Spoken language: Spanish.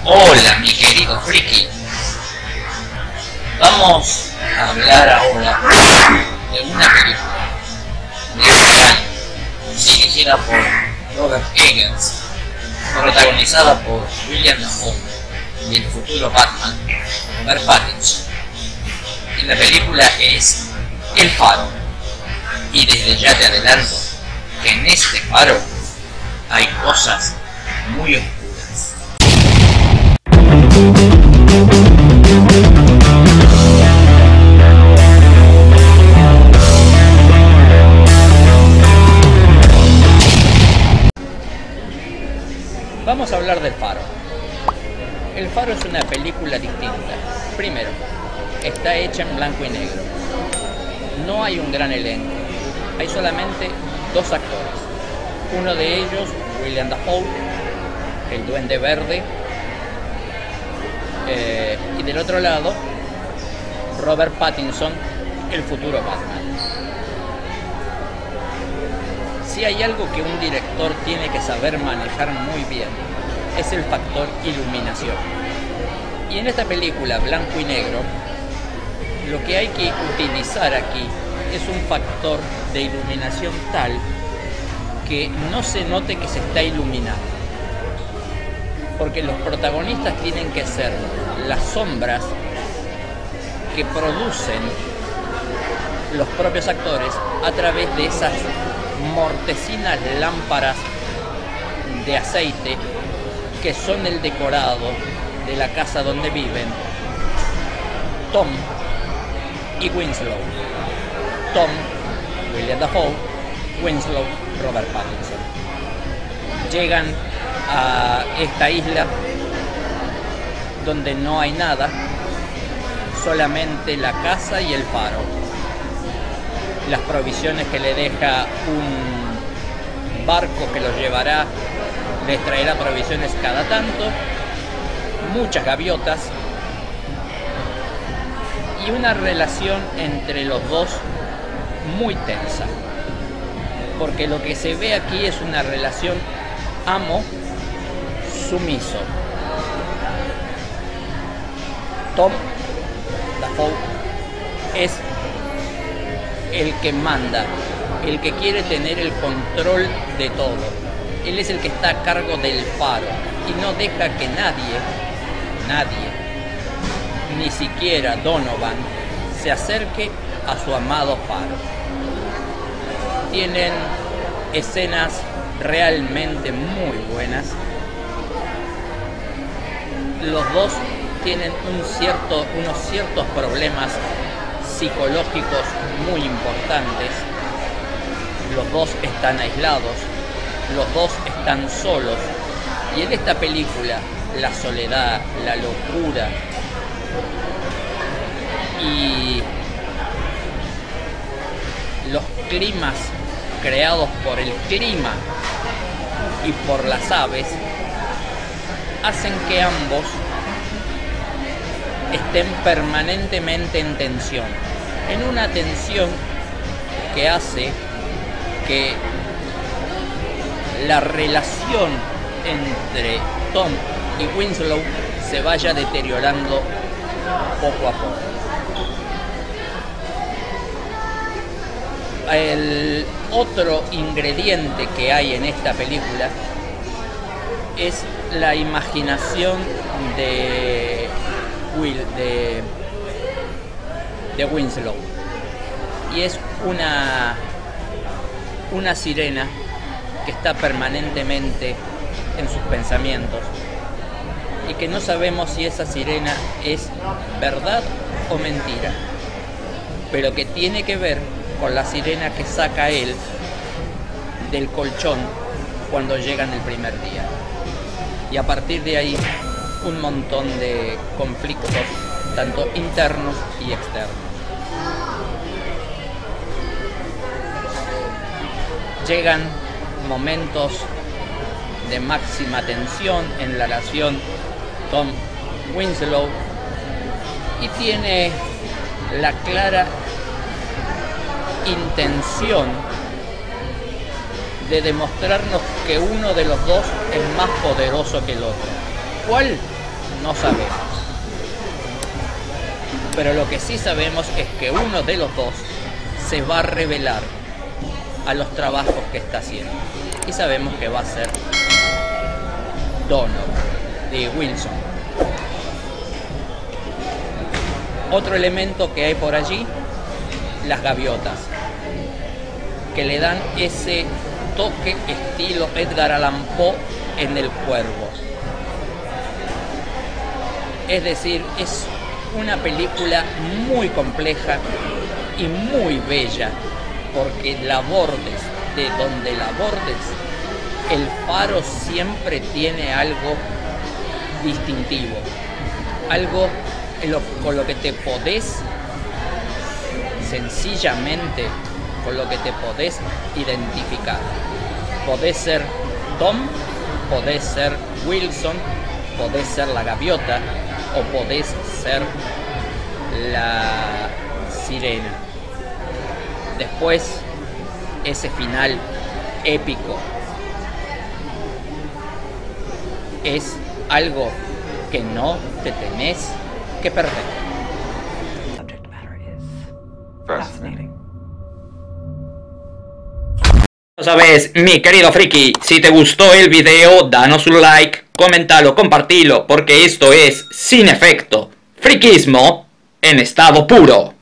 Hola, mi querido friki. Vamos a hablar ahora de una película de este año, dirigida por Robert Eggers, protagonizada por William Dafoe y el futuro Batman, Robert Pattinson. Y la película es El Faro. Y desde ya te adelanto que en este faro hay cosas muy oscuras. Vamos a hablar del Faro. El Faro es una película distinta. Primero, está hecha en blanco y negro. No hay un gran elenco. Hay solamente dos actores. Uno de ellos, William Dafoe, el Duende Verde, y del otro lado, Robert Pattinson, el futuro Batman. Si hay algo que un director tiene que saber manejar muy bien, es el factor iluminación. Y en esta película blanco y negro, lo que hay que utilizar aquí es un factor de iluminación tal que no se note que se está iluminando, porque los protagonistas tienen que ser las sombras que producen los propios actores a través de esas mortecinas lámparas de aceite que son el decorado de la casa donde viven Tom y Winslow. Tom, William Dafoe; Winslow, Robert Pattinson. Llegan a esta isla donde no hay nada, solamente la casa y el faro. Las provisiones que le deja un barco que los llevará, les traerá provisiones cada tanto, muchas gaviotas y una relación entre los dos muy tensa, porque lo que se ve aquí es una relación amo-sumiso. Tom Dafoe es el que manda, el que quiere tener el control de todo. Él es el que está a cargo del faro y no deja que nadie, ni siquiera Donovan, se acerque a su amado faro. Tienen escenas realmente muy buenas. Los dos tienen unos ciertos problemas psicológicos muy importantes. Los dos están aislados, los dos están solos, y en esta película la soledad, la locura y los climas creados por el clima y por las aves hacen que ambos estén permanentemente en tensión, en una tensión que hace que la relación entre Tom y Winslow se vaya deteriorando poco a poco. El otro ingrediente que hay en esta película es la imaginación de Winslow, y es una sirena que está permanentemente en sus pensamientos y que no sabemos si esa sirena es verdad o mentira, pero que tiene que ver con la sirena que saca él del colchón cuando llegan el primer día. Y a partir de ahí un montón de conflictos, tanto internos y externos. Llegan momentos de máxima tensión en la relación Tom-Winslow, y tiene la clara intención de demostrarnos que uno de los dos es más poderoso que el otro. ¿Cuál? No sabemos. Pero lo que sí sabemos es que uno de los dos se va a revelar a los trabajos que está haciendo. Y sabemos que va a ser Wilson. Otro elemento que hay por allí, las gaviotas, que le dan ese toque estilo Edgar Allan Poe en El Cuervo. Es decir, es una película muy compleja y muy bella, porque la bordes, de donde la bordes, el faro siempre tiene algo distintivo, algo con lo que te podés, sencillamente, con lo que te podés identificar. Podés ser Tom, podés ser Wilson, podés ser la gaviota o podés ser la sirena. Después, ese final épico es algo que no te tenés que perder. Subject matter is fascinating. Sabes, mi querido friki, si te gustó el video, danos un like, comentalo, compartilo, porque esto es Sin Efecto, friquismo en estado puro.